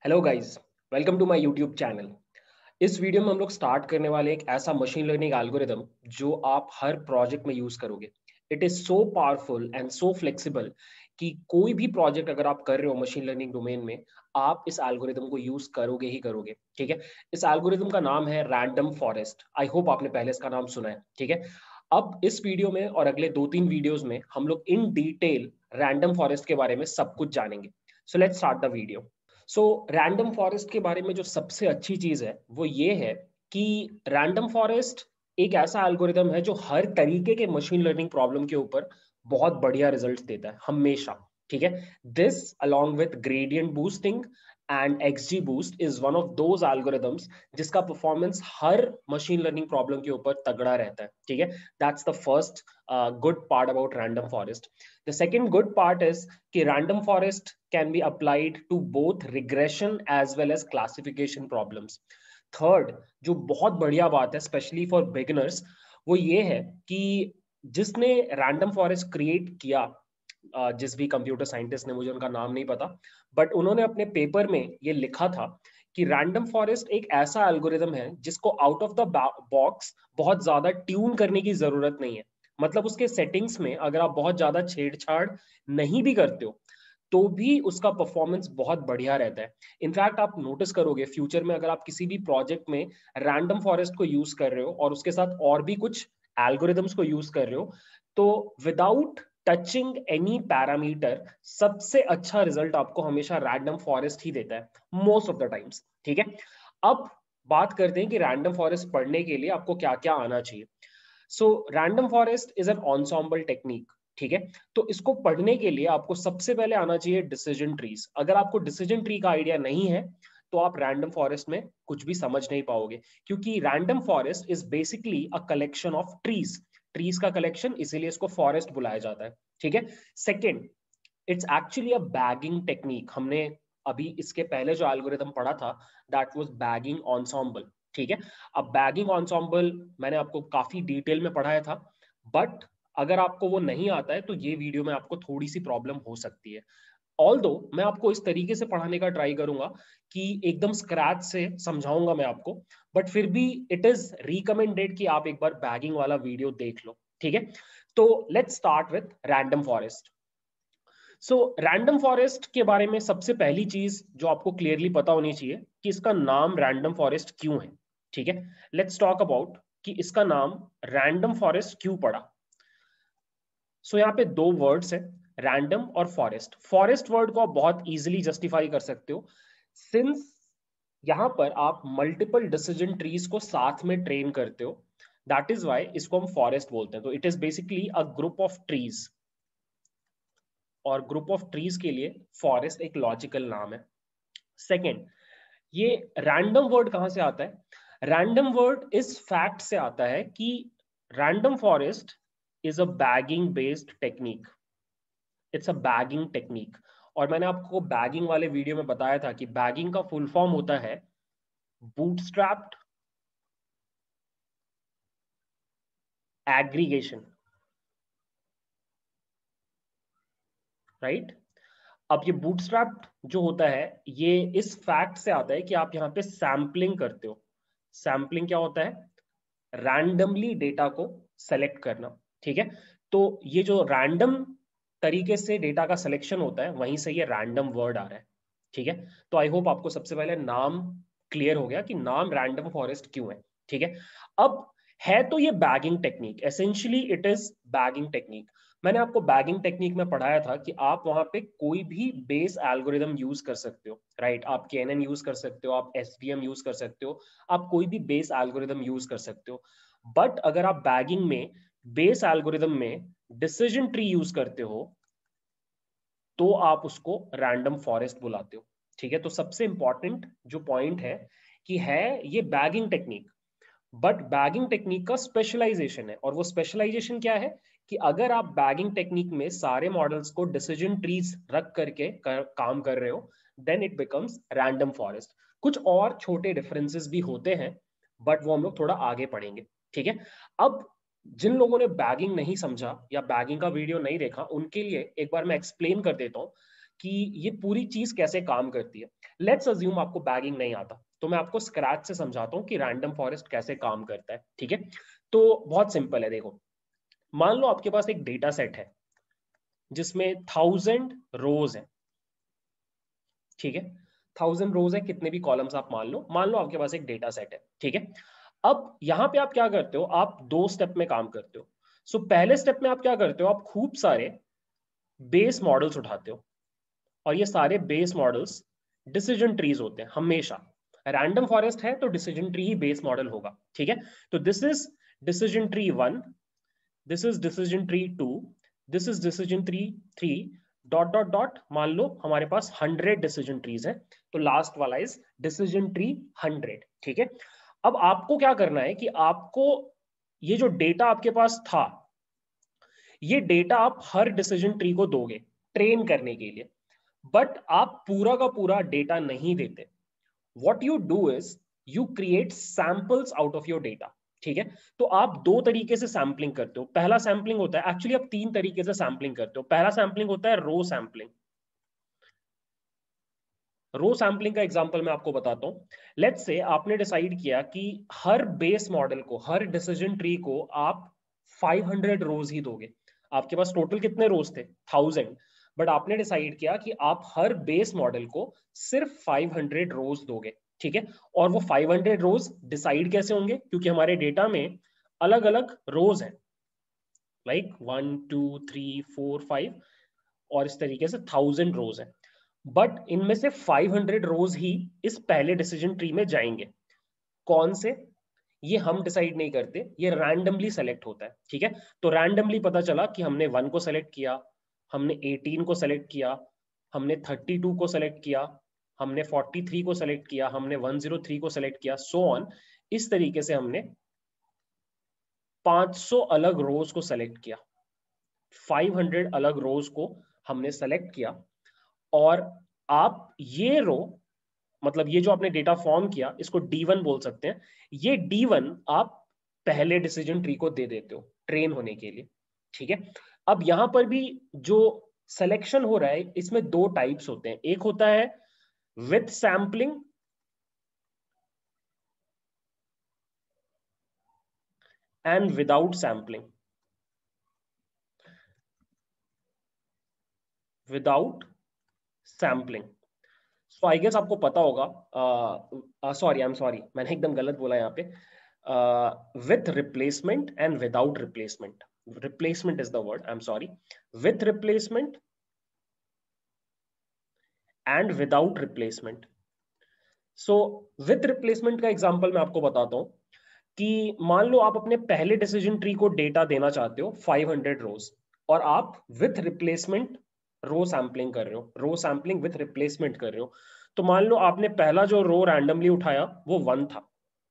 Hello guys, welcome to my YouTube channel. इस video में हम लोग स्टार्ट करने वाले एक ऐसा मशीन लर्निंग एल्गोरिदम जो आप हर प्रोजेक्ट में यूज करोगे। It is so powerful and so flexible कि कोई भी प्रोजेक्ट अगर आप कर रहे हो मशीन लर्निंग डोमेन में, आप इस एल्गोरिदम को यूज करोगे ही करोगे। ठीक है। इस एल्गोरिदम का नाम है रैंडम फॉरेस्ट। आई होप आपने पहले इसका नाम सुना है। ठीक है। अब इस वीडियो में और अगले 2-3 वीडियोस में हम लोग इन डिटेल रैंडम फॉरेस्ट के बारे में सब कुछ जानेंगे। So let's start the video. So random forest के बारे में जो सबसे अच्छी चीज है वो ये है कि रैंडम फॉरेस्ट एक ऐसा एल्गोरिदम है जो हर तरीके के मशीन लर्निंग प्रॉब्लम के ऊपर बहुत बढ़िया रिजल्ट्स देता है हमेशा। ठीक है। This along with gradient boosting and XG boost is one of those algorithms जिसका परफॉर्मेंस हर मशीन लर्निंग प्रॉब्लम के ऊपर तगड़ा रहता है। ठीक है। That's the first good part about random forest. The second good part is कि random forest can be applied to both regression as well as classification problems. Third, जो बहुत बढ़िया बात है स्पेशली फॉर बिगिनर्स, वो ये है कि जिसने रैंडम फॉरेस्ट क्रिएट किया, जिस भी कंप्यूटर साइंटिस्ट ने, मुझे उनका नाम नहीं पता, बट उन्होंने अपने पेपर में ये लिखा था कि रैंडम फॉरेस्ट एक ऐसा एल्गोरिदम है जिसको आउट ऑफ द बॉक्स बहुत ज्यादा ट्यून करने की जरूरत नहीं है। मतलब उसके सेटिंग्स में अगर आप बहुत ज्यादा छेड़छाड़ नहीं भी करते हो तो भी उसका परफॉर्मेंस बहुत बढ़िया रहता है। इनफैक्ट आप नोटिस करोगे फ्यूचर में अगर आप किसी भी प्रोजेक्ट में रैंडम फॉरेस्ट को यूज कर रहे हो और उसके साथ और भी कुछ एल्गोरिदम्स को यूज कर रहे हो, तो विदाउट टचिंग एनी पैरामीटर सबसे अच्छा रिजल्ट आपको हमेशा रैंडम फॉरेस्ट ही देता है मोस्ट ऑफ द टाइम्स। ठीक है। अब बात करते हैं कि रैंडम फॉरेस्ट पढ़ने के लिए आपको क्या क्या आना चाहिए। So random forest is an ensemble technique. ठीक है। तो इसको पढ़ने के लिए आपको सबसे पहले आना चाहिए डिसीजन ट्रीज। अगर आपको डिसीजन ट्री का आइडिया नहीं है तो आप रैंडम फॉरेस्ट में कुछ भी समझ नहीं पाओगे, क्योंकि random forest is basically a collection of trees. Trees का कलेक्शन, इसीलिए इसको फॉरेस्ट बुलाया जाता है। ठीक है। Second, it's actually a bagging technique. हमने अभी इसके पहले जो एल्गोरिथम पढ़ा था दैट वाज बैगिंग ensemble। ठीक है। अब बैगिंग ensemble मैंने आपको काफी डिटेल में पढ़ाया था, बट अगर आपको वो नहीं आता है तो ये वीडियो में आपको थोड़ी सी प्रॉब्लम हो सकती है। ऑल्दो मैं आपको इस तरीके से पढ़ाने का ट्राई करूंगा कि एकदम स्क्रैच से समझाऊंगा मैं आपको, बट फिर भी इट इज रिकमेंडेड कि आप एक बार बैगिंग वाला वीडियो देख लो। ठीक है। तो let's start with random forest. So random forest के बारे में सबसे पहली चीज जो आपको क्लियरली पता होनी चाहिए कि इसका नाम रैंडम फॉरेस्ट क्यों है। ठीक है। लेट्स टॉक अबाउट कि इसका नाम रैंडम फॉरेस्ट क्यों पड़ा। सो यहाँ पे दो वर्ड्स है, रैंडम और फॉरेस्ट। फॉरेस्ट वर्ड को आप बहुत इजीली जस्टिफाई कर सकते हो सिंस यहां पर आप मल्टीपल डिसीजन ट्रीज को साथ में ट्रेन करते हो। दैट इज वाई इसको हम फॉरेस्ट बोलते हैं। तो it is basically a group of trees, और ग्रुप ऑफ ट्रीज के लिए फॉरेस्ट एक लॉजिकल नाम है। सेकेंड, ये रैंडम वर्ड कहां से आता है। रैंडम वर्ड इस फैक्ट से आता है कि random forest is a bagging based technique. It's a bagging technique. और मैंने आपको बैगिंग वाले वीडियो में बताया था कि बैगिंग का फुल फॉर्म होता है बूटस्ट्रैप्ड एग्रीगेशन। राइट। अब ये बूटस्ट्रैप जो होता है ये इस फैक्ट से आता है कि आप यहाँ पे सैम्पलिंग करते हो। सैम्पलिंग क्या होता है, रैंडमली डेटा को सेलेक्ट करना। ठीक है। तो ये जो रैंडम तरीके से डेटा का सिलेक्शन होता है वहीं से ये रैंडम वर्ड आ रहा है। ठीक है। तो आई होप आपको सबसे पहले नाम क्लियर हो गया कि नाम रैंडम फॉरेस्ट क्यों है। ठीक है। अब है तो ये bagging technique, essentially it is bagging technique. मैंने आपको बैगिंग टेक्निक में पढ़ाया था कि आप वहां पे कोई भी बेस एल्गोरिदम यूज कर सकते हो। राइट। आप केएनएन यूज कर सकते हो, आप एसवीएम यूज कर सकते हो, आप कोई भी बेस एल्गोरिदम यूज कर सकते हो। बट अगर आप बैगिंग में बेस एल्गोरिदम में डिसीजन ट्री यूज करते हो तो आप उसको रैंडम फॉरेस्ट बुलाते हो। ठीक है। तो सबसे इंपॉर्टेंट जो पॉइंट है कि है ये bagging technique, but bagging technique का स्पेशलाइजेशन है। और वो स्पेशलाइजेशन क्या है कि अगर आप बैगिंग टेक्निक में सारे मॉडल्स को डिसीजन ट्रीज रख करके काम कर रहे हो then it becomes random forest. कुछ और छोटे डिफरेंसेस भी होते हैं बट वो हम लोग थोड़ा आगे पढ़ेंगे। ठीक है। अब जिन लोगों ने बैगिंग नहीं समझा या बैगिंग का वीडियो नहीं देखा उनके लिए एक बार मैं एक्सप्लेन कर देता हूं कि ये पूरी चीज कैसे काम करती है। लेट्स अज्यूम आपको बैगिंग नहीं आता, तो मैं आपको स्क्रैच से समझाता हूँ कि रैंडम फॉरेस्ट कैसे काम करता है। ठीक है, तो बहुत सिंपल है। देखो, मान लो आपके पास एक डेटा सेट है जिसमें 1000 रोज है। ठीक है, 1000 रोज है, कितने भी कॉलम्स आप मान लो आपके पास एक डेटा सेट है। ठीक है, अब यहां पे आप क्या करते हो, आप दो स्टेप में काम करते हो। सो पहले स्टेप में आप क्या करते हो, आप खूब सारे बेस मॉडल्स उठाते हो, और ये सारे बेस मॉडल्स डिसीजन ट्रीज होते हैं। हमेशा रैंडम फॉरेस्ट है तो डिसीजन ट्री ही बेस मॉडल होगा। ठीक है, तो this is decision tree 1, this is decision tree 2, this is decision tree 3, dot dot dot. मान लो हमारे पास 100 डिसीजन ट्रीज है, तो लास्ट वाला इज डिसीजन ट्री 100। ठीक है, अब आपको क्या करना है कि आपको ये जो डेटा आपके पास था, ये डेटा आप हर डिसीजन ट्री को दोगे ट्रेन करने के लिए, बट आप पूरा का पूरा डेटा नहीं देते। What you do is you create samples out of your data. ठीक है, तो आप दो तरीके से सैम्पलिंग करते हो। पहला सैम्पलिंग होता है, एक्चुअली आप तीन तरीके से सैम्पलिंग करते हो। पहला सैम्पलिंग होता है रो सैम्पलिंग। रो सैम्पलिंग का एग्जांपल मैं आपको बताता हूं। लेट्स से आपने डिसाइड किया कि हर बेस मॉडल को, हर डिसीजन ट्री को आप 500 रोज ही दोगे। आपके पास टोटल कितने रोज थे, 1000, बट आपने डिसाइड किया कि आप हर बेस मॉडल को सिर्फ 500 रोज दोगे। ठीक है, और वो 500 रोज डिसाइड कैसे होंगे, क्योंकि हमारे डेटा में अलग अलग रोज हैं, लाइक 1 2 3 4 5, और इस तरीके से 1000 रोज हैं। बट इनमें से 500 रोज ही इस पहले डिसीजन ट्री में जाएंगे। कौन से, ये हम डिसाइड नहीं करते, ये रैंडमली सेलेक्ट होता है। ठीक है, तो रैंडमली पता चला कि हमने 1 को सेलेक्ट किया, हमने 18 को सेलेक्ट किया, हमने 32 को सेलेक्ट किया, हमने 43 को सेलेक्ट किया, हमने 103 को सेलेक्ट किया, सो ऑन। इस तरीके से हमने 500 अलग रोज को सेलेक्ट किया, 500 अलग रोज को हमने सेलेक्ट किया। और आप ये रो, मतलब ये जो आपने डेटा फॉर्म किया, इसको D1 बोल सकते हैं। ये D1 आप पहले डिसीजन ट्री को दे देते हो ट्रेन होने के लिए। ठीक है, अब यहां पर भी जो सिलेक्शन हो रहा है, इसमें दो टाइप्स होते हैं। एक होता है with sampling and without sampling. Without sampling, so I guess आपको पता होगा, सॉरी आई एम सॉरी, मैंने एकदम गलत बोला यहाँ पे। With replacement and without replacement, replacement is the word, I am sorry, with replacement and without replacement. So with replacement का एग्जांपल मैं आपको बताता हूं कि मान लो आप अपने पहले डिसीजन ट्री को डेटा देना चाहते हो 500 रोज, और आप विथ रिप्लेसमेंट रो सैंपलिंग कर रहे हो, रो सैंपलिंग विथ रिप्लेसमेंट कर रहे हो। तो मान लो आपने पहला जो रो रैंडमली उठाया वो 1 था,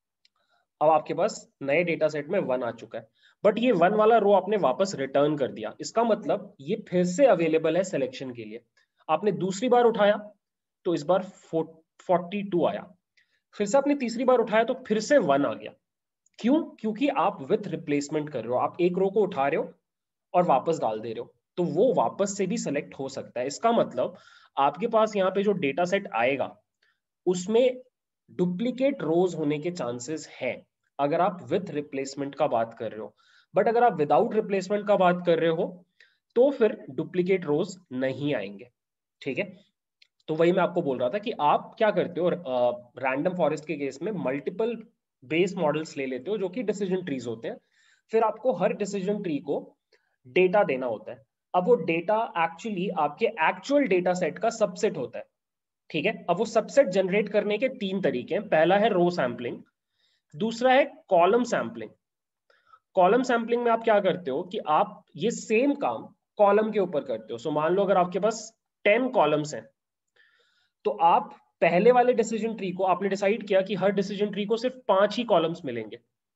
अब आपके पास नए डेटा सेट में 1 आ चुका है, बट ये 1 वाला रो आपने वापस रिटर्न कर दिया। इसका मतलब ये फिर से अवेलेबल है सिलेक्शन के लिए। आपने दूसरी बार उठाया तो इस बार 42 आया, फिर से आपने तीसरी बार उठाया तो फिर से 1 आ गया। क्यों, क्योंकि आप विथ रिप्लेसमेंट कर रहे हो, आप एक रो को उठा रहे हो और वापस डाल दे रहे हो, तो वो वापस से भी सेलेक्ट हो सकता है। इसका मतलब आपके पास यहाँ पे जो डेटा सेट आएगा उसमें डुप्लीकेट रोज होने के चांसेस हैं, अगर आप विथ रिप्लेसमेंट का बात कर रहे हो। बट अगर आप विदाउट रिप्लेसमेंट का बात कर रहे हो तो फिर डुप्लीकेट रोज नहीं आएंगे। ठीक है, तो वही मैं आपको बोल रहा था कि आप क्या करते हो, रैंडम फॉरेस्ट के केस में मल्टीपल बेस मॉडल्स ले लेते हो जो कि डिसीजन ट्रीज होते हैं, फिर आपको हर डिसीजन ट्री को डेटा देना होता है। अब वो डेटा एक्चुअली आपके एक्चुअल डेटा सेट का सबसेट होता है। ठीक है, अब वो सबसेट जनरेट करने के तीन तरीके हैं। पहला है रो सैंपलिंग, दूसरा है कॉलम सैंपलिंग। कॉलम सैंपलिंग में आप क्या करते हो कि आप ये सेम काम कॉलम के ऊपर करते हो। सो मान लो अगर आपके पास 10 कॉलम्स हैं, तो आप पहले वाले डिसीजन ट्री को आपने डिसाइड किया कि हर डिसीजन ट्री को सिर्फ 5 ही कॉलम्स मिलेंगे,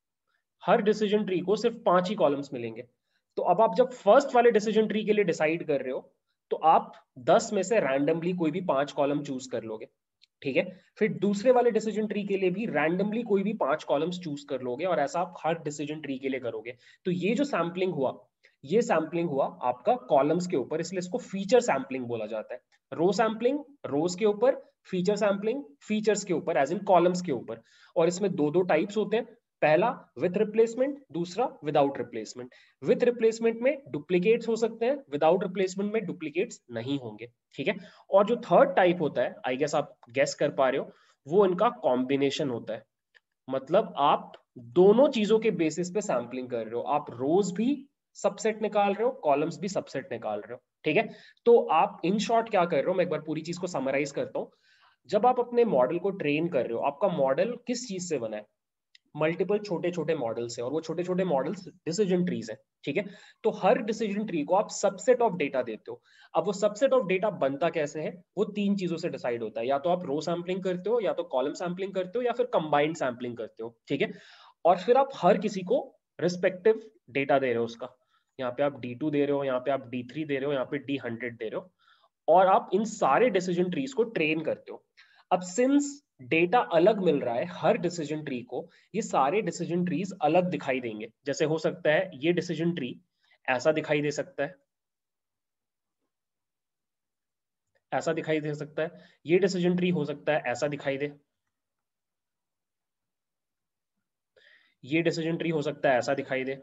हर डिसीजन ट्री को सिर्फ 5 ही कॉलम्स मिलेंगे। तो अब आप जब फर्स्ट वाले डिसीजन ट्री के लिए डिसाइड कर रहे हो तो आप 10 में से रैंडमली कोई भी 5 कॉलम चूज कर लोगे। ठीक है, फिर दूसरे वाले डिसीजन ट्री के लिए भी रैंडमली कोई भी 5 कॉलम्स चूज कर लोगे, और ऐसा आप हर डिसीजन ट्री के लिए करोगे। तो ये जो सैंपलिंग हुआ, ये सैंपलिंग हुआ आपका कॉलम्स के ऊपर, इसलिए इसको फीचर सैंपलिंग बोला जाता है। रो सैम्पलिंग रोज के ऊपर, फीचर सैम्पलिंग फीचर्स के ऊपर एज इन कॉलम्स के ऊपर। और इसमें दो दो टाइप्स होते हैं, पहला विथ रिप्लेसमेंट, दूसरा विदाउट रिप्लेसमेंट। विथ रिप्लेसमेंट में डुप्लीकेट्स हो सकते हैं, विदाउट रिप्लेसमेंट में डुप्लीकेट्स नहीं होंगे, ठीक है। और जो थर्ड टाइप होता है, आई गेस आप गेस कर पा रहे हो, वो इनका कॉम्बिनेशन होता है। मतलब आप दोनों चीजों के बेसिस पे सैम्पलिंग कर रहे हो, आप रोज भी सबसेट निकाल रहे हो, कॉलम्स भी सबसेट निकाल रहे हो, ठीक है। तो आप इन शॉर्ट क्या कर रहे हो, मैं एक बार पूरी चीज को समराइज करता हूं। जब आप अपने मॉडल को ट्रेन कर रहे हो, आपका मॉडल किस चीज से बना है, मल्टीपल छोटे छोटे मॉडल्स है, और वो छोटे छोटे मॉडल्स डिसीजन ट्रीज है, ठीक है। तो हर डिसीजन ट्री को आप सबसेट ऑफ डेटा देते हो। अब वो सबसेट ऑफ डेटा बनता कैसे है, वो तीन चीजों से डिसाइड होता है, या तो आप रो सैम्पलिंग करते हो, या तो कॉलम सैम्पलिंग करते हो, या फिर कंबाइंड सैम्पलिंग करते हो, ठीक है। और फिर आप हर किसी को रिस्पेक्टिव डेटा दे रहे हो उसका। यहाँ पे आप D2 दे रहे हो, यहाँ पे आप D3 दे रहे हो, यहाँ पे D100 दे रहे हो, और आप इन सारे डिसीजन ट्रीज को ट्रेन करते हो। अब सिंस डेटा अलग मिल रहा है हर डिसीजन ट्री को, ये सारे डिसीजन ट्रीज अलग दिखाई देंगे। जैसे हो सकता है ये डिसीजन ट्री ऐसा दिखाई दे सकता है, ऐसा दिखाई दे सकता है, ये डिसीजन ट्री हो सकता है ऐसा दिखाई दे, ये डिसीजन ट्री हो सकता है ऐसा दिखाई दे,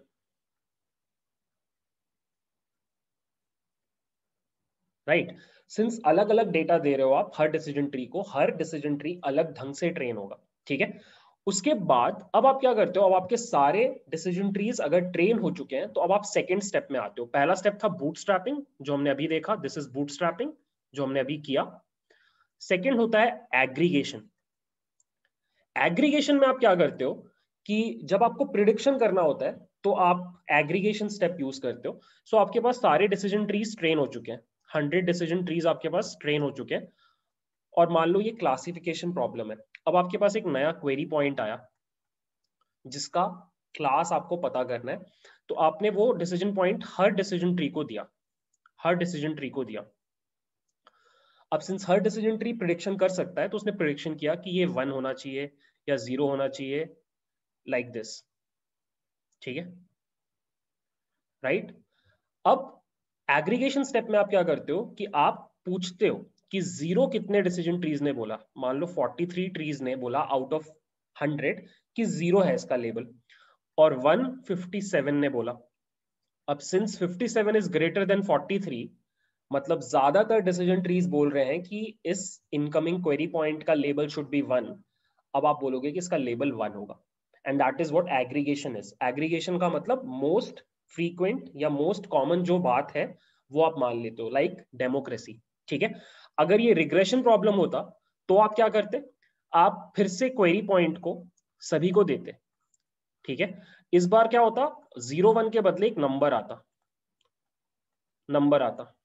राइट। सिंस अलग अलग डेटा दे रहे हो आप हर डिसीजन ट्री को, हर डिसीजन ट्री अलग ढंग से ट्रेन होगा, ठीक है। उसके बाद अब आप क्या करते हो, अब आपके सारे डिसीजन ट्रीज अगर ट्रेन हो चुके हैं, तो अब आप सेकंड स्टेप में आते हो। पहला स्टेप था बूटस्ट्रैपिंग, जो हमने अभी देखा, दिस इज बूटस्ट्रैपिंग, जो हमने अभी किया। सेकंड होता है एग्रीगेशन। एग्रीगेशन में आप क्या करते हो कि जब आपको प्रिडिक्शन करना होता है, तो आप एग्रीगेशन स्टेप यूज करते हो। सो आपके पास सारे डिसीजन ट्रीज ट्रेन हो चुके हैं, 100 डिसीजन ट्रीज आपके पास ट्रेन हो चुके हैं। और मान लो ये क्लासिफिकेशन प्रॉब्लम है, अब आपके पास एक नया क्वेरी पॉइंट आया जिसका क्लास आपको पता करना है। तो आपने वो डिसीजन पॉइंट हर डिसीजन ट्री को दिया, हर डिसीजन ट्री को दिया। अब सिंस हर डिसीजन ट्री प्रिडिक्शन कर सकता है, तो उसने प्रिडिक्शन किया कि ये 1 होना चाहिए या 0 होना चाहिए, लाइक दिस, ठीक है, राइट। अब एग्रीगेशन स्टेप में आप क्या करते हो कि आप पूछते हो कि 0 कितने डिसीजन ट्रीज ने बोला। मान लो 43 ट्रीज ने बोला आउट ऑफ 100 कि 0 है इसका लेबल, और 157 ने बोला। अब सिंस 57 इज ग्रेटर देन 43, मतलब ज्यादातर डिसीजन ट्रीज बोल रहे हैं कि इस इनकमिंग क्वेरी पॉइंट का लेबल शुड बी 1। अब आप बोलोगे कि इसका लेबल 1 होगा, and that is what aggregation is. Aggregation का मतलब मोस्ट फ्रीक्वेंट या मोस्ट कॉमन जो बात है वो आप मान लेते हो, लाइक डेमोक्रेसी, ठीक है। अगर ये रिग्रेशन प्रॉब्लम होता, तो आप क्या करते, आप फिर से क्वेरी पॉइंट को सभी को देते, ठीक है। इस बार क्या होता, 0 1 के बदले एक नंबर आता, नंबर आता,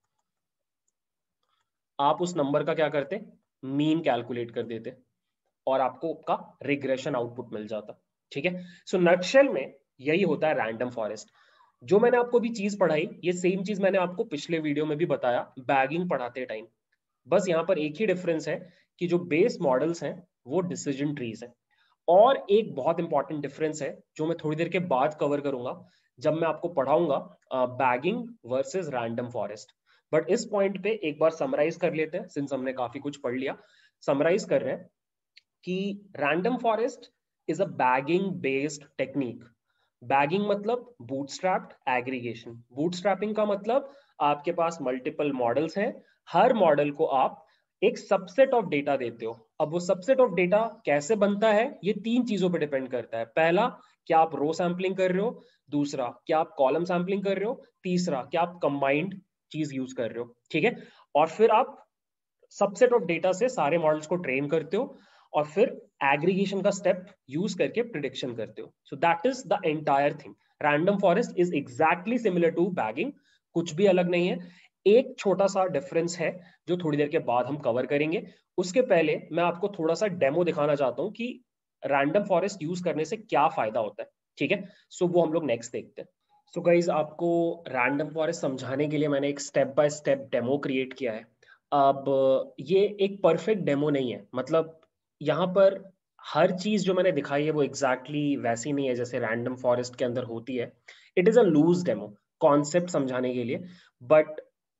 आप उस नंबर का क्या करते, मीन कैलकुलेट कर देते, और आपको उसका रिग्रेशन आउटपुट मिल जाता, ठीक है। सो नटशेल में यही होता है रैंडम फॉरेस्ट। जो मैंने आपको भी चीज पढ़ाई, ये सेम चीज मैंने आपको पिछले वीडियो में भी बताया बैगिंग पढ़ाते टाइम। बस यहाँ पर एक ही डिफरेंस है कि जो बेस मॉडल्स हैं वो डिसीजन ट्रीज हैं। और एक बहुत इंपॉर्टेंट डिफरेंस है जो मैं थोड़ी देर के बाद कवर करूंगा, जब मैं आपको पढ़ाऊंगा bagging versus random forest. But इस पॉइंट पे एक बार समराइज कर लेते हैं, सिंस हमने काफी कुछ पढ़ लिया। समराइज कर रहे हैं कि random forest is a bagging based technique. Bagging मतलब बूटस्ट्रैप्ड एग्रीगेशन। बूटस्ट्रैपिंग का मतलब आपके पास मल्टीपल मॉडल्स हैं, हर मॉडल को आप एक सबसेट ऑफ डेटा देते हो। अब वो सबसेट ऑफ डेटा कैसे बनता है, ये तीन चीजों पर डिपेंड करता है। पहला, क्या आप रो सैम्पलिंग कर रहे हो, दूसरा क्या आप कॉलम सैम्पलिंग कर रहे हो, तीसरा क्या आप कंबाइंड चीज यूज कर रहे हो, ठीक है। और फिर आप सबसेट ऑफ डेटा से सारे मॉडल्स को ट्रेन करते हो, और फिर एग्रीगेशन का स्टेप यूज करके प्रिडिक्शन करते हो। So that is the entire thing. Random forest is exactly similar to bagging, कुछ भी अलग नहीं है। एक छोटा सा डिफरेंस है जो थोड़ी देर के बाद हम कवर करेंगे। उसके पहले मैं आपको थोड़ा सा डेमो दिखाना चाहता हूं कि रैंडम फॉरेस्ट यूज करने से क्या फायदा होता है, ठीक है। सो वो हम लोग नेक्स्ट देखते हैं। सो गाइज, आपको रैंडम फॉरेस्ट समझाने के लिए मैंने एक step by step demo create किया है। अब ये एक परफेक्ट डेमो नहीं है, मतलब यहाँ पर हर चीज जो मैंने दिखाई है वो एग्जैक्टली वैसी नहीं है जैसे रैंडम फॉरेस्ट के अंदर होती है। It is a loose demo, concept समझाने के लिए। But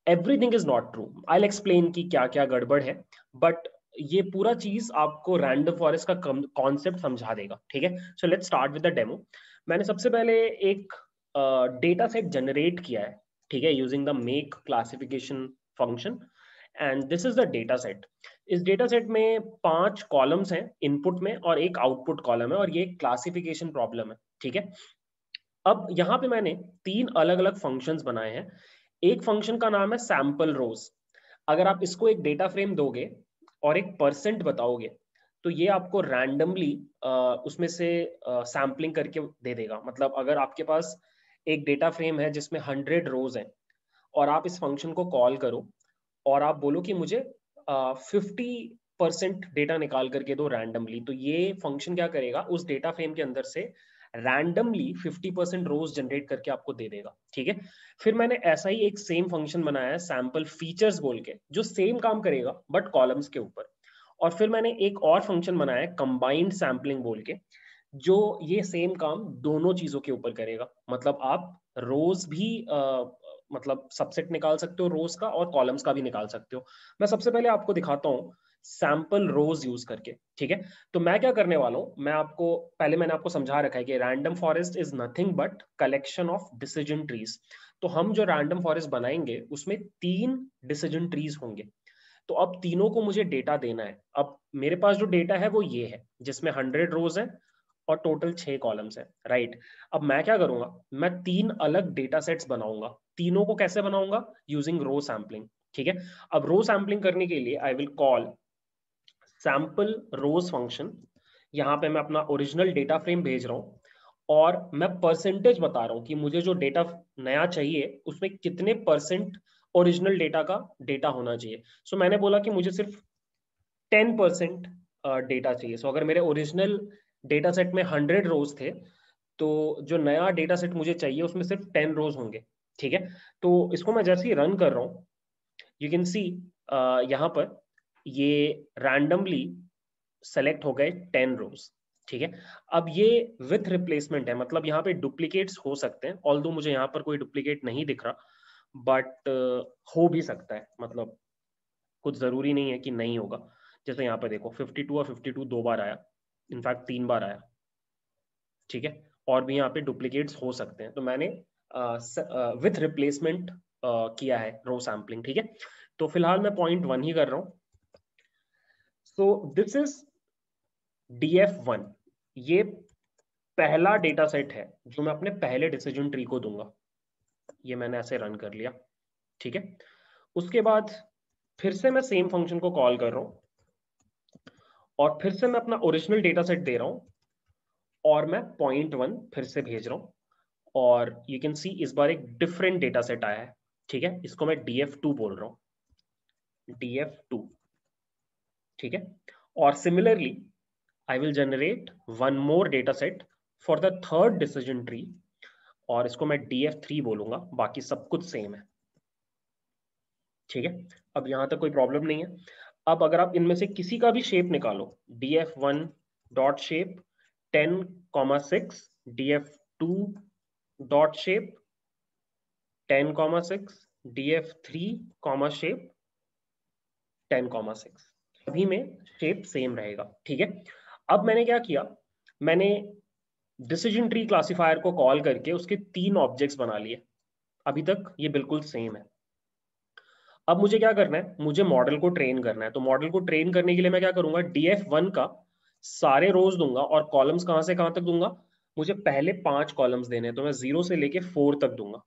everything is not true. I will explain कि क्या क्या गड़बड़ है, बट ये पूरा चीज आपको रैंडम फॉरेस्ट का कॉन्सेप्ट समझा देगा, ठीक है। So let's start with the demo. मैंने सबसे पहले एक डेटा सेट जनरेट किया है, ठीक है, using the make classification function, and this is the data set. इस डेटा सेट में 5 कॉलम्स हैं इनपुट में और एक आउटपुट कॉलम है, और ये क्लासिफिकेशन प्रॉब्लम है, ठीक है। अब यहाँ पे मैंने 3 अलग अलग फंक्शंस बनाए हैं। एक फंक्शन का नाम है सैंपल रोज। अगर आप इसको एक डेटा फ्रेम दोगे और एक परसेंट बताओगे, तो ये आपको रैंडमली उसमें से सैम्पलिंग करके दे देगा। मतलब अगर आपके पास एक डेटा फ्रेम है जिसमें 100 रोज हैं, और आप इस फंक्शन को कॉल करो और आप बोलो कि मुझे 50% डेटा निकाल करके दो रैंडमली, तो ये फंक्शन क्या करेगा, उस डेटा फ्रेम के अंदर से रैंडमली 50% रोज जनरेट करके आपको दे देगा, ठीक है। फिर मैंने ऐसा ही एक सेम फंक्शन बनाया है सैंपल फीचर्स बोल के, जो सेम काम करेगा बट कॉलम्स के ऊपर। और फिर मैंने एक और फंक्शन बनाया है कंबाइंड सैम्पलिंग बोल के, जो ये सेम काम दोनों चीजों के ऊपर करेगा। मतलब आप रोज भी मतलब सबसेट निकाल सकते हो रोज का, और कॉलम्स का भी निकाल सकते हो। मैं सबसे पहले आपको दिखाता हूँ सैंपल रोज यूज करके, ठीक है। तो मैं क्या करने वाला हूँ, मैं आपको पहले मैंने आपको समझा रखा है कि random forest is nothing but collection of decision trees. तो हम जो रैंडम फॉरेस्ट बनाएंगे उसमें 3 डिसीजन ट्रीज होंगे। तो अब तीनों को मुझे डेटा देना है। अब मेरे पास जो डेटा है वो ये है, जिसमें 100 रोज है और टोटल 6 कॉलम्स है, राइट। अब मैं क्या करूंगा, मैं 3 अलग डेटा सेट्स बनाऊंगा। तीनों को कैसे बनाऊंगा, यूजिंग रो सैम्पलिंग, ठीक है। अब रो सैम्पलिंग करने के लिए I will call sample rows function. यहाँ पे मैं अपना ओरिजिनल डेटा फ्रेम भेज रहा हूँ, और मैं परसेंटेज बता रहा हूँ कि मुझे जो डेटा नया चाहिए उसमें कितने परसेंट ओरिजिनल डेटा का डेटा होना चाहिए। सो मैंने बोला कि मुझे सिर्फ 10% डेटा चाहिए। सो अगर मेरे ओरिजिनल डेटा सेट में 100 रोज थे, तो जो नया डेटा सेट मुझे चाहिए उसमें सिर्फ 10 रोज होंगे, ठीक है। तो इसको मैं जैसे ही रन कर रहा हूँ, यू कैन सी यहाँ पर ये रैंडमली सेलेक्ट हो गए 10 रोज, ठीक है। अब ये विथ रिप्लेसमेंट है, मतलब यहाँ पे डुप्लीकेट्स हो सकते हैं, ऑल्दो मुझे यहाँ पर कोई डुप्लीकेट नहीं दिख रहा, बट हो भी सकता है। मतलब कुछ जरूरी नहीं है कि नहीं होगा। जैसे यहाँ पे देखो 52 और 52 2 बार आया, इनफैक्ट 3 बार आया, ठीक है। और भी यहाँ पे डुप्लीकेट्स हो सकते हैं, तो मैंने विथ रिप्लेसमेंट किया है रो सैम्पलिंग, ठीक है। तो फिलहाल मैं .1 ही कर रहा हूँ। So this is DF1। ये पहला डेटा सेट है जो मैं अपने पहले डिसीजन ट्री को दूंगा। ये मैंने ऐसे रन कर लिया, ठीक है। उसके बाद फिर से मैं सेम फंक्शन को कॉल कर रहा हूँ, और फिर से मैं अपना ओरिजिनल डेटा सेट दे रहा हूँ, और मैं .1 फिर से भेज रहा हूँ। और यू कैन सी इस बार एक डिफरेंट डेटा सेट आया है, ठीक है। इसको मैं DF2 बोल रहा हूँ, DF2, ठीक है। और similarly I will generate one more data set for the third decision tree, और इसको मैं DF3 बोलूंगा। बाकी सब कुछ सेम है, ठीक है। अब यहां तक कोई प्रॉब्लम नहीं है। अब अगर आप इनमें से किसी का भी शेप निकालो, DF1 dot shape 10,6, DF2 dot shape 10,6, DF3 shape 10,6, सभी में शेप सेम रहेगा, ठीक है। अब मैंने क्या किया, मैंने डिसीजन ट्री क्लासिफायर को कॉल करके उसके 3 ऑब्जेक्ट्स बना लिए। अभी तक ये बिल्कुल सेम है। अब मुझे क्या करना है, मुझे मॉडल को ट्रेन करना है। तो मॉडल को ट्रेन करने के लिए मैं क्या करूंगा, DF1 का सारे रोज दूंगा, और कॉलम्स कहां से कहां तक दूंगा, मुझे पहले 5 कॉलम्स देने हैं, तो मैं 0 से लेके 4 तक दूंगा।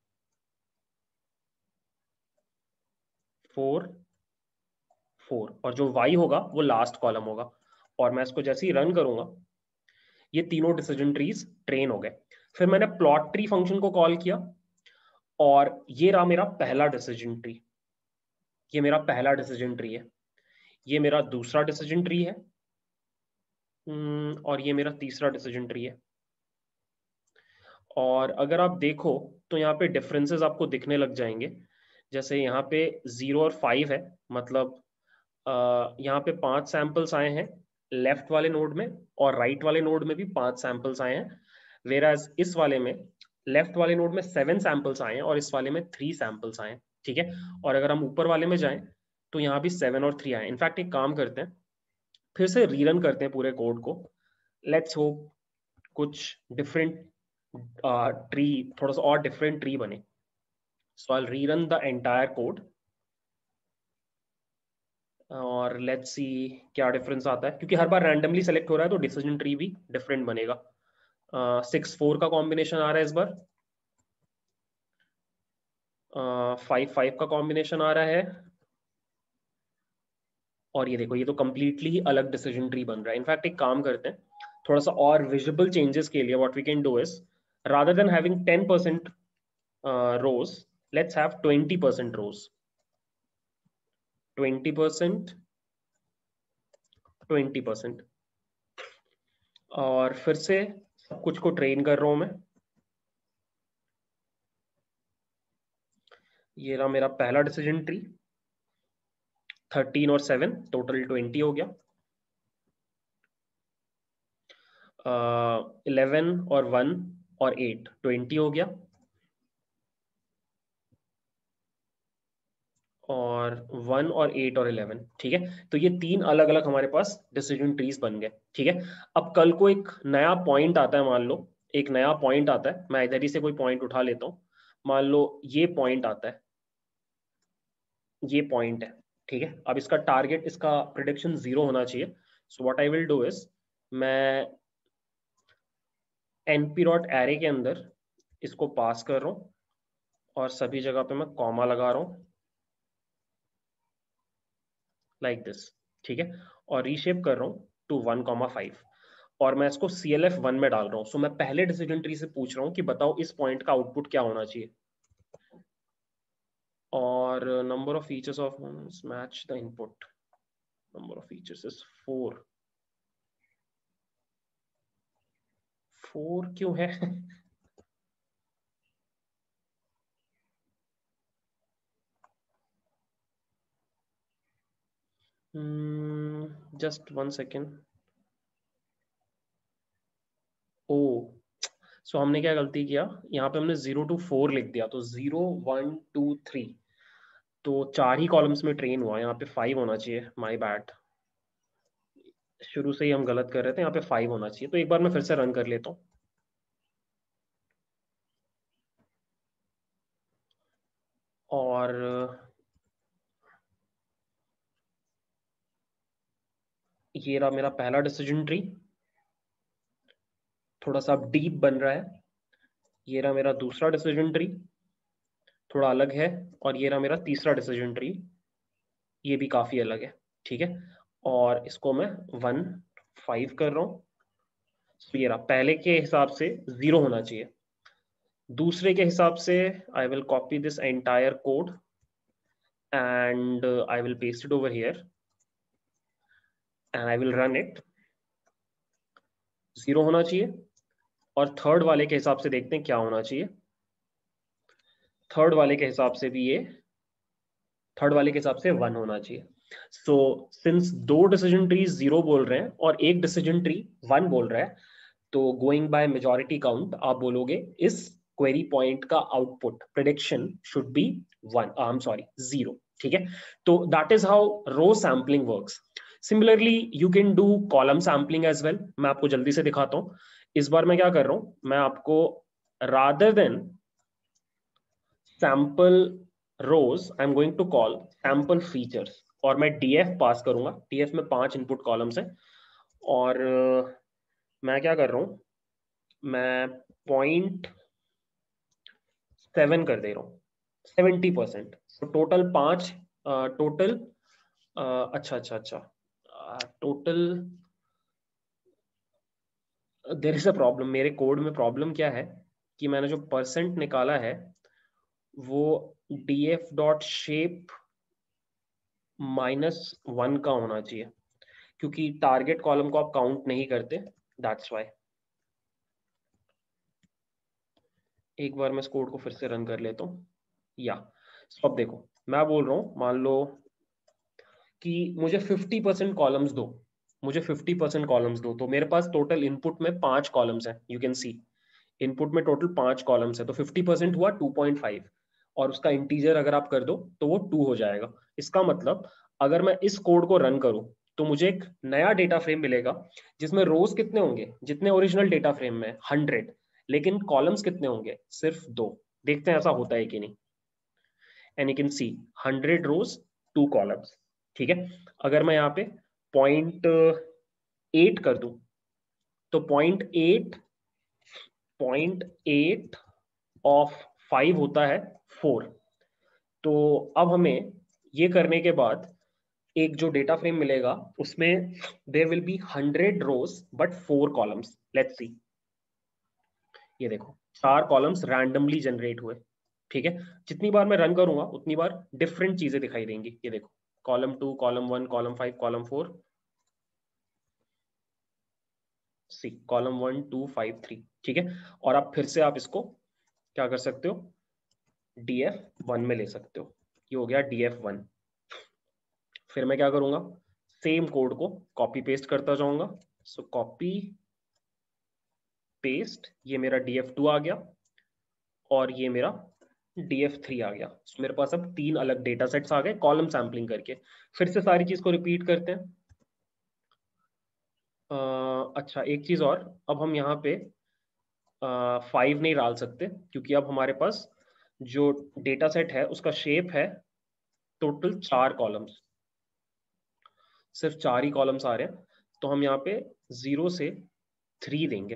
4 4, और जो y होगा वो लास्ट कॉलम होगा। और मैं इसको जैसे ही रन करूंगा, ये तीनों डिसीजन ट्रीज ट्रेन हो गए। फिर मैंने प्लॉट ट्री फंक्शन को कॉल किया, और ये रहा मेरा पहला डिसीजन ट्री। ये मेरा पहला डिसीजन ट्री है, ये मेरा दूसरा डिसीजन ट्री है, और ये मेरा तीसरा डिसीजन ट्री है। और अगर आप देखो तो यहाँ पे डिफरेंसेस आपको दिखने लग जाएंगे। जैसे यहाँ पे 0 और 5 है, मतलब यहाँ पे 5 सैंपल्स आए हैं लेफ्ट वाले नोड में, और राइट वाले नोड में भी 5 सैंपल्स आए हैं। वेराज इस वाले में लेफ्ट वाले नोड में 7 सैंपल्स आए हैं, और इस वाले में 3 सैंपल्स आए हैं, ठीक है। और अगर हम ऊपर वाले में जाएं तो यहाँ भी 7 और 3 आए। इनफैक्ट एक काम करते हैं, फिर से रीरन करते हैं पूरे कोड को। लेट्स होप कुछ डिफरेंट ट्री, थोड़ा सा और डिफरेंट ट्री बने। So I rerun the entire code और लेट्स सी क्या डिफरेंस आता है, क्योंकि हर बार रैंडमली सेलेक्ट हो रहा है तो डिसीजन ट्री भी डिफरेंट बनेगा। 6-4 का कॉम्बिनेशन आ रहा है इस बार, 5-5 का कॉम्बिनेशन आ रहा है, और ये देखो ये तो कंप्लीटली अलग डिसीजन ट्री बन रहा है। इनफैक्ट एक काम करते हैं, थोड़ा सा और विजिबल चेंजेस के लिए what we can do is, rather than having 10% rows, let's have 20% rows, 20%, 20%। और फिर से सब कुछ को ट्रेन कर रहा हूं मैं। ये रहा मेरा पहला डिसीजन ट्री, 13 और 7 टोटल 20 हो गया। 11 और 1 और 8 20 हो गया, और 1 और 8 और 11। ठीक है, तो ये 3 अलग अलग हमारे पास डिसीजन ट्रीज बन गए। ठीक है, अब कल को एक नया पॉइंट आता है, मान लो एक नया पॉइंट आता है, मैं इधर ही से कोई पॉइंट उठा लेता हूँ, मान लो ये पॉइंट आता है, ये पॉइंट है। ठीक है, अब इसका टारगेट, इसका प्रिडिक्शन 0 होना चाहिए। So what I will do is, मैं np.array के अंदर इसको पास कर रहा हूँ और सभी जगह पे मैं कॉमा लगा रहा हूँ लाइक दिस। ठीक है, और रीशेप कर रहा हूँ टू 1,5, और मैं इसको CLF1 में डाल रहा हूँ। सो मैं पहले डिसीजन ट्री से पूछ रहा हूँ कि बताओ इस पॉइंट का आउटपुट क्या होना चाहिए, और number of features of match the input, number of features is 4। 4 क्यों है? Just 1 second. ओ, सो हमने क्या गलती किया, यहाँ पे हमने 0 to 4 लिख दिया, तो 0 1 2 3, तो 4 ही कॉलम्स में ट्रेन हुआ, यहाँ पे 5 होना चाहिए। माय बैड, शुरू से ही हम गलत कर रहे थे, यहाँ पे 5 होना चाहिए। तो एक बार मैं फिर से रन कर लेता हूँ, और ये रहा मेरा पहला डिसीजन ट्री, थोड़ा सा डीप बन रहा है। ये रहा मेरा दूसरा डिसीजन ट्री, थोड़ा अलग है, और ये रहा मेरा तीसरा डिसीजन ट्री, ये भी काफी अलग है। ठीक है, और इसको मैं 1,5 कर रहा हूँ। तो ये रहा, पहले के हिसाब से 0 होना चाहिए, दूसरे के हिसाब से I will copy this entire code and I will paste it over here and I will run it। 0 होना चाहिए, और थर्ड वाले के हिसाब से देखते हैं क्या होना चाहिए। थर्ड वाले के हिसाब से भी ये, थर्ड वाले के हिसाब से 1 होना चाहिए। सो सिंस दो डिसीजन ट्री 0 बोल रहे हैं और एक डिसीजन ट्री 1 बोल रहा है, तो गोइंग बाय मेजॉरिटी काउंट आप बोलोगे इस क्वेरी पॉइंट का output prediction should be 1, I am sorry 0। ठीक है, तो that is how row sampling works. Similarly you can do column sampling as well. मैं आपको जल्दी से दिखाता हूं। इस बार मैं क्या कर रहा हूं, मैं आपको rather than sample rows I am going to call sample features, और मैं df पास करूंगा। df में 5 इनपुट कॉलम्स हैं, और मैं क्या कर रहा हूं, मैं 0.7 कर दे रहा हूँ, 70%। तो टोटल 5, टोटल, अच्छा अच्छा अच्छा, total there is a problem, मेरे कोड में प्रॉब्लम क्या है कि मैंने जो परसेंट निकाला है वो df.shape -1 का होना चाहिए, क्योंकि टारगेट कॉलम को आप काउंट नहीं करते, दैट्स वाई। एक बार मैं इस कोड को फिर से रन कर लेता हूँ। या अब देखो, मैं बोल रहा हूँ मान लो कि मुझे 50% कॉलम्स दो, मुझे 50% कॉलम्स दो, तो मेरे पास टोटल इनपुट में 5 कॉलम्स हैं। यू कैन सी इनपुट में टोटल 5 कॉलम्स है, तो 50% हुआ 2.5, और उसका इंटीजर अगर आप कर दो तो वो 2 हो जाएगा। इसका मतलब अगर मैं इस कोड को रन करूं तो मुझे एक नया डेटा फ्रेम मिलेगा जिसमें रोज कितने होंगे, जितने ओरिजिनल डेटा फ्रेम में 100, लेकिन कॉलम्स कितने होंगे, सिर्फ 2। देखते हैं ऐसा होता है कि नहीं। And you can see 100 rows 2 columns. ठीक है, अगर मैं यहाँ पे 0.8 कर दूं तो 0.8 ऑफ 5 होता है 4। तो अब हमें ये करने के बाद एक जो डेटा फ्रेम मिलेगा उसमें there will be 100 rows but 4 columns. Let's see, ये देखो 4 कॉलम्स रैंडमली जनरेट हुए। ठीक है, जितनी बार मैं रन करूंगा उतनी बार डिफरेंट चीजें दिखाई देंगी। ये देखो column 2, column 1, column 5, column 4, see column 1 2 5 3। ठीक है, और आप फिर से आप इसको क्या कर सकते हो, df1 में ले सकते हो। ये हो गया df1। फिर मैं क्या करूंगा, सेम कोड को कॉपी पेस्ट करता जाऊंगा। सो कॉपी पेस्ट, ये मेरा df2 आ गया और ये मेरा df3 आ गया। So, मेरे पास अब 3 अलग डेटा सेट्स आ गए कॉलम सैम्पलिंग करके। फिर से सारी चीज को रिपीट करते हैं। अच्छा एक चीज और, अब हम यहाँ पे 5 नहीं डाल सकते क्योंकि अब हमारे पास जो डेटा सेट है उसका शेप है टोटल 4 कॉलम्स, सिर्फ 4 ही कॉलम्स आ रहे हैं। तो हम यहाँ पे 0 से 3 देंगे,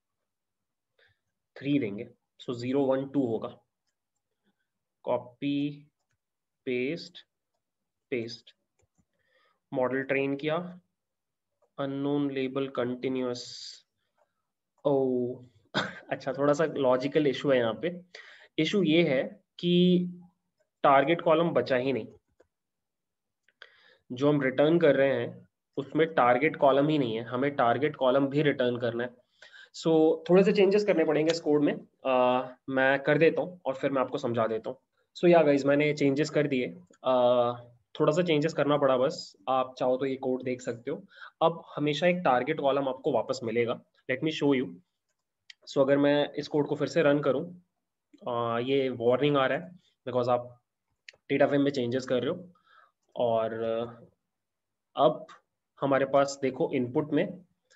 3 देंगे। सो 0 1 2 होगा। Copy paste paste, model train किया, अननोन लेबल कंटिन्यूअस। ओ अच्छा, थोड़ा सा लॉजिकल इशू है यहाँ पे। इशू ये है कि टारगेट कॉलम बचा ही नहीं, जो हम रिटर्न कर रहे हैं उसमें टारगेट कॉलम ही नहीं है, हमें टारगेट कॉलम भी रिटर्न करना है। सो थोड़े से चेंजेस करने पड़ेंगे इस कोड में। मैं कर देता हूँ और फिर मैं आपको समझा देता हूँ। सो या गाइज मैंने चेंजेस कर दिए। थोड़ा सा चेंजेस करना पड़ा बस, आप चाहो तो ये कोड देख सकते हो। अब हमेशा एक टारगेट कॉलम आपको वापस मिलेगा। Let me show you. So अगर मैं इस कोड को फिर से रन करूँ, ये वार्निंग आ रहा है बिकॉज आप डेटा फ्रेम में चेंजेस कर रहे हो। और अब हमारे पास देखो इनपुट में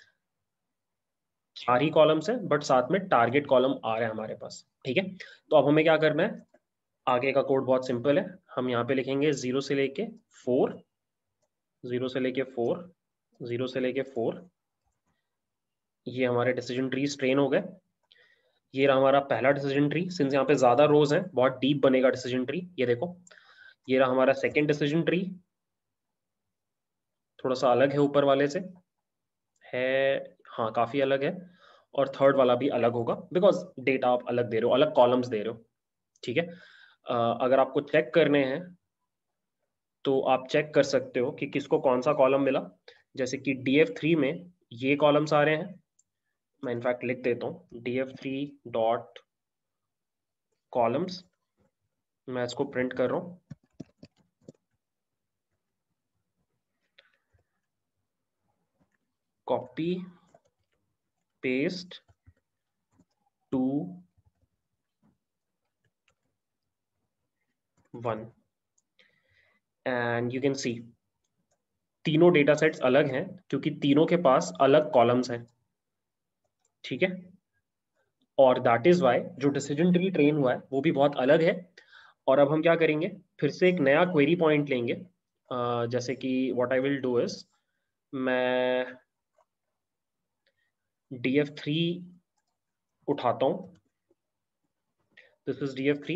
4 ही कॉलम्स है बट साथ में टारगेट कॉलम आ रहा है हमारे पास। ठीक है, तो अब हमें क्या करना है, आगे का कोड बहुत सिंपल है। हम यहाँ पे लिखेंगे 0 से लेके 4, 0 से लेके 4, 0 से लेके 4। ये हमारे डिसीजन ट्रीज ट्रेन हो गए। ये रहा हमारा पहला डिसीजन ट्री। सिंस यहाँ पे ज्यादा रोज हैं बहुत डीप बनेगा डिसीजन ट्री। ये देखो, ये रहा हमारा सेकंड डिसीजन ट्री, थोड़ा सा अलग है ऊपर वाले से, है हाँ काफी अलग है। और थर्ड वाला भी अलग होगा बिकॉज डेटा आप अलग दे रहे हो, अलग कॉलम्स दे रहे हो। ठीक है, अगर आपको चेक करने हैं तो आप चेक कर सकते हो कि किसको कौन सा कॉलम मिला। जैसे कि df3 में ये कॉलम्स आ रहे हैं। मैं इनफैक्ट लिख देता हूँ df3 डॉट कॉलम्स। मैं इसको प्रिंट कर रहा हूँ। Copy paste to 1 and you can see तीनों डेटा सेट्स अलग हैं क्योंकि तीनों के पास अलग कॉलम्स हैं। ठीक है, और दैट इज वाई जो डिसीजन ट्री ट्रेन हुआ है वो भी बहुत अलग है। और अब हम क्या करेंगे, फिर से एक नया क्वेरी पॉइंट लेंगे। जैसे कि what I will do is, मैं df3 उठाता हूँ, दिस इज df3,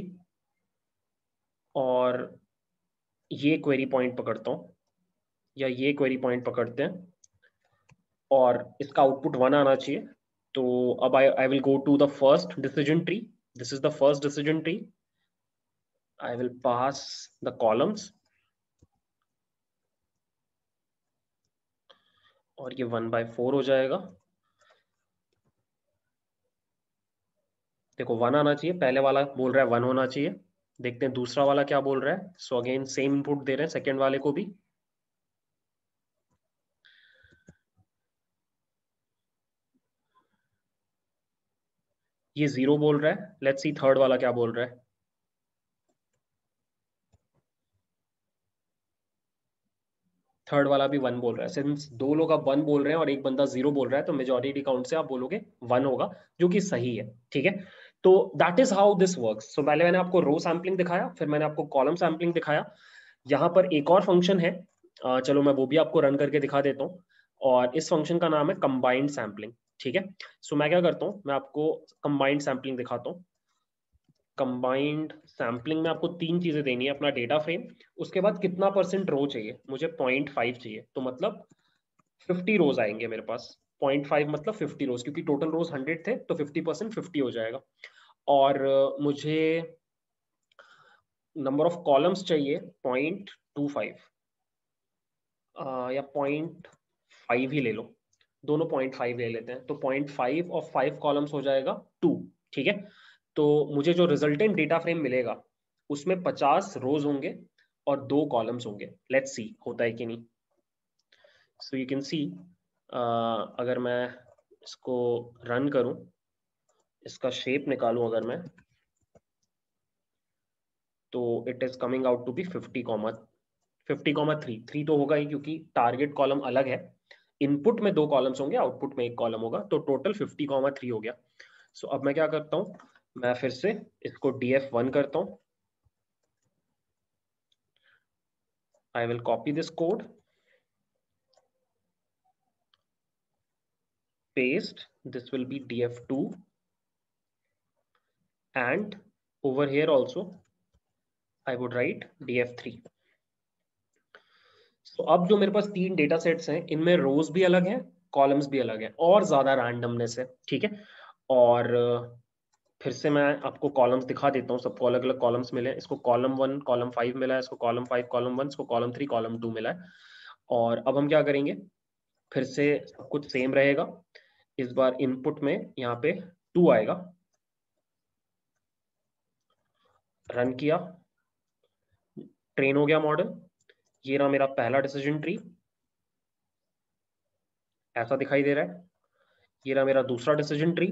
और ये क्वेरी पॉइंट पकड़ता हूँ या ये क्वेरी पॉइंट पकड़ते हैं और इसका आउटपुट 1 आना चाहिए। तो अब I will go to the first decision tree, this is the first decision tree. I will pass the columns और ये 1/4 हो जाएगा। देखो 1 आना चाहिए, पहले वाला बोल रहा है 1 होना चाहिए। देखते हैं दूसरा वाला क्या बोल रहा है। सो अगेन सेम इनपुट दे रहे हैं सेकेंड वाले को भी। ये 0 बोल रहा है। लेट्स सी थर्ड वाला क्या बोल रहा है। थर्ड वाला भी 1 बोल रहा है। सिंस 2 लोग अब 1 बोल रहे हैं और एक बंदा 0 बोल रहा है, तो मेजॉरिटी काउंट से आप बोलोगे 1 होगा, जो कि सही है। ठीक है, तो that is how this works. So पहले मैंने आपको रो सैम्पलिंग दिखाया, फिर मैंने आपको कॉलम सैम्पलिंग दिखाया। यहाँ पर एक और फंक्शन है, चलो मैं वो भी आपको रन करके दिखा देता हूँ, और इस फंक्शन का नाम है कंबाइंड सैम्पलिंग। ठीक है, सो मैं क्या करता हूँ, मैं आपको कंबाइंड सैम्पलिंग दिखाता हूँ। कंबाइंड सैम्पलिंग में आपको 3 चीजें देनी है, अपना डेटा फ्रेम, उसके बाद कितना % रो चाहिए, मुझे 0.5 चाहिए, तो मतलब 50 रोज आएंगे मेरे पास। 0.5 मतलब 50 रोज, क्योंकि टोटल रोज 100 थे, तो 50% 50 हो जाएगा। और मुझे नंबर ऑफ कॉलम्स चाहिए 0.25, या 0.5 ही ले लो, दोनों 0.5 ले लेते हैं, तो 0.5 और 5 कॉलम्स हो जाएगा 2। ठीक है, तो मुझे जो रिजल्टेंट डेटा फ्रेम मिलेगा उसमें 50 रोज होंगे और 2 कॉलम्स होंगे। लेट्स सी होता है कि नहीं। सो यू कैन सी, अगर मैं इसको रन करूं, इसका शेप निकालूं अगर मैं, तो it is coming out to be 50,3 तो होगा ही, क्योंकि टारगेट कॉलम अलग है। इनपुट में 2 कॉलम्स होंगे, आउटपुट में 1 कॉलम होगा, तो टोटल 50,3 हो गया। सो अब मैं क्या करता हूं, मैं फिर से इसको df1 करता हूं। I will copy this code, paste, this will be df2, and over here also I would write df3. So अब जो मेरे पास 3 डेटा सेट्स हैं, इनमें रोज भी अलग हैं, कॉलम्स भी अलग हैं, और ज्यादा रैंडमनेस है। ठीक है, और फिर से मैं आपको कॉलम्स दिखा देता हूँ, सबको अलग अलग कॉलम्स मिले हैं। इसको कॉलम 1 कॉलम 5 मिला है, इसको कॉलम 5 कॉलम 1, इसको कॉलम 3 कॉलम 2 मिला है। और अब हम क्या करेंगे, फिर से सब कुछ सेम रहेगा। इस बार इनपुट में यहाँ पे 2 आएगा, रन किया, ट्रेन हो गया मॉडल। ये रहा मेरा पहला डिसीजन ट्री, ऐसा दिखाई दे रहा है। ये रहा मेरा दूसरा डिसीजन ट्री,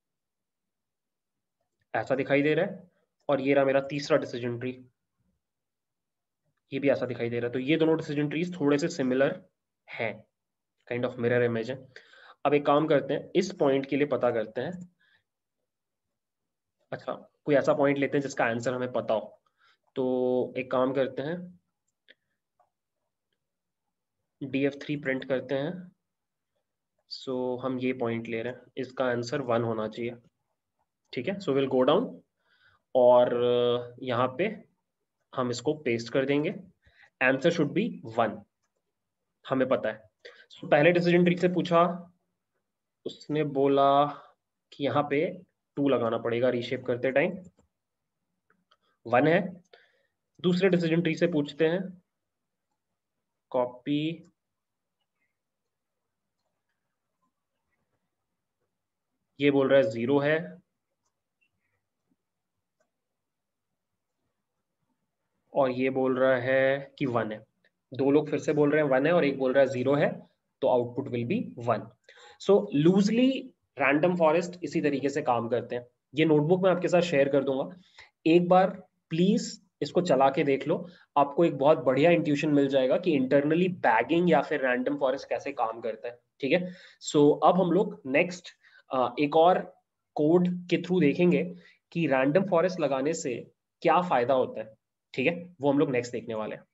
ऐसा दिखाई दे रहा है। और ये रहा मेरा तीसरा डिसीजन ट्री, ये भी ऐसा दिखाई दे रहा है। तो ये दोनों डिसीजन ट्रीज थोड़े से सिमिलर हैं, काइंड ऑफ मिरर इमेज है। अब एक काम करते हैं, इस पॉइंट के लिए पता करते हैं। अच्छा, कोई ऐसा पॉइंट लेते हैं जिसका आंसर हमें पता हो। तो एक काम करते हैं, df3 प्रिंट करते हैं। सो हम ये पॉइंट ले रहे हैं, इसका आंसर 1 होना चाहिए। ठीक है, सो विल गो डाउन, और यहाँ पे हम इसको पेस्ट कर देंगे। आंसर शुड बी 1, हमें पता है। सो पहले डिसीजन ट्री से पूछा, उसने बोला कि यहाँ पे 2 लगाना पड़ेगा रीशेप करते टाइम, 1 है। दूसरे डिसीजन ट्री से पूछते हैं, कॉपी, ये बोल रहा है 0 है, और ये बोल रहा है कि 1 है। 2 लोग फिर से बोल रहे हैं 1 है, और एक बोल रहा है 0 है, तो output will be 1। So loosely random forest इसी तरीके से काम करते हैं। ये नोटबुक मैं आपके साथ शेयर कर दूंगा, एक बार प्लीज इसको चला के देख लो, आपको एक बहुत बढ़िया इंट्यूशन मिल जाएगा कि इंटरनली बैगिंग या फिर रैंडम फॉरेस्ट कैसे काम करता है। ठीक है, सो अब हम लोग नेक्स्ट एक और कोड के थ्रू देखेंगे कि रैंडम फॉरेस्ट लगाने से क्या फायदा होता है। ठीक है, वो हम लोग नेक्स्ट देखने वाले हैं।